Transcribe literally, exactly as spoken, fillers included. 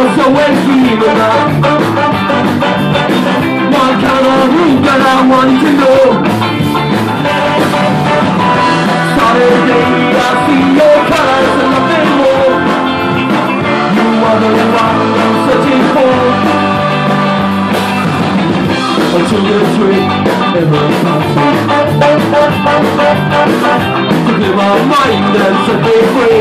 so when one kind of room that I wanted to know. Saturday, I see your colors and nothing more. You are the one I'm searching for. Until the tree ever comes to clear my mind and set me free.